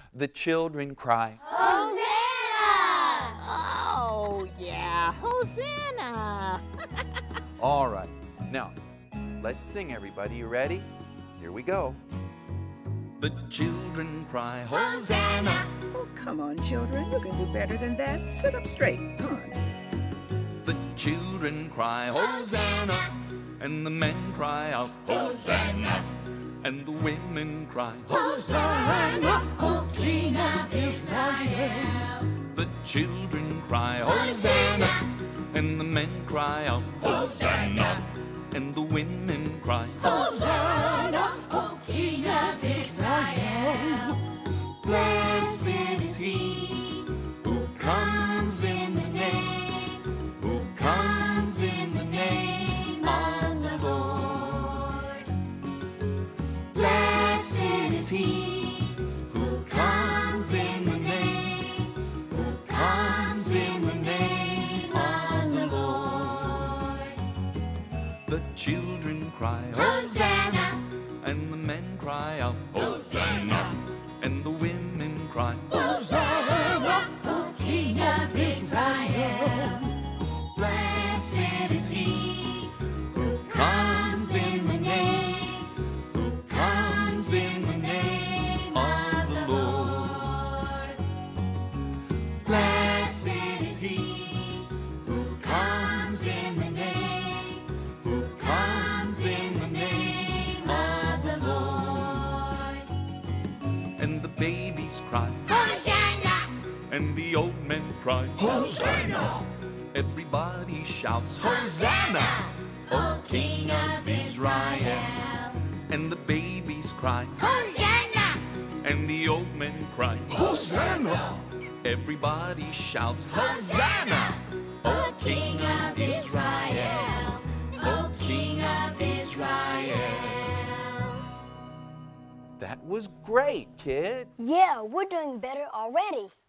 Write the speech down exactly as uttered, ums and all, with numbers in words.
the children cry, Hosanna! Oh, yeah, Hosanna! All right, now, let's sing, everybody. You ready? Here we go. The children cry, Hosanna! Oh, come on, children. You can do better than that. Sit up straight. Come on. The children cry, Hosanna! And the men cry out, Hosanna! And the women cry, Hosanna, O King of Israel. The children cry, Hosanna! And the men cry out, Hosanna! And the women cry, Hosanna, O King of Israel. Blessed is he who comes in the name, who comes in the name of the Lord. Blessed is he who comes in the name, who comes in the name of the Lord. The children cry, Hosanna! And the men cry out, Hosanna! And the women cry, Hosanna, O King of Israel. Blessed is he who comes in the name, who comes in the name of the Lord. Blessed is he who comes in the name, who comes in the name of the Lord. And the babies cry, Hosanna, and the old men cry, Hosanna. Everybody shouts, Hosanna! O King of Israel. And the babies cry, Hosanna, and the old men cry, Hosanna! Everybody shouts, Hosanna! O King of Israel. O King of Israel. That was great, kids. Yeah, we're doing better already.